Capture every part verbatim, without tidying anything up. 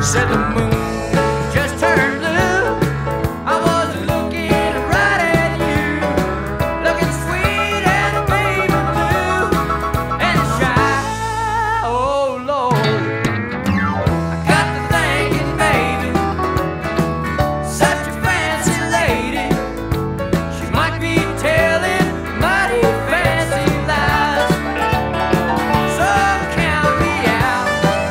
Said the moon just turned blue. I was looking right at you, looking sweet as a baby blue and shy. Oh Lord, I got to thinking, baby, such a fancy lady, she might be telling mighty fancy lies. So count me out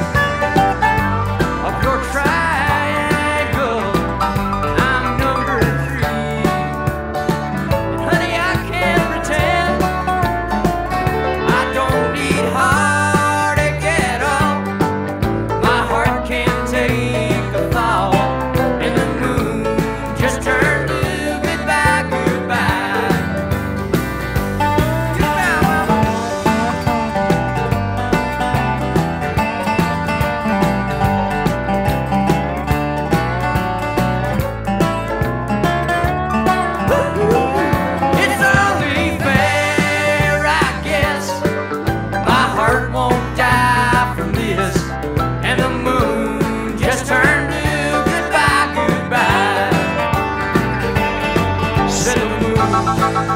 of your triangle. I'm number three, and honey, I can't pretend I don't need heartache at all. My heart can't take a fall, and the moon just turned blue. Goodbye, goodbye, goodbye, mama. It's only fair, I guess. My heart won't die from this, and the moon just turned blue. Goodbye, goodbye, said the moon.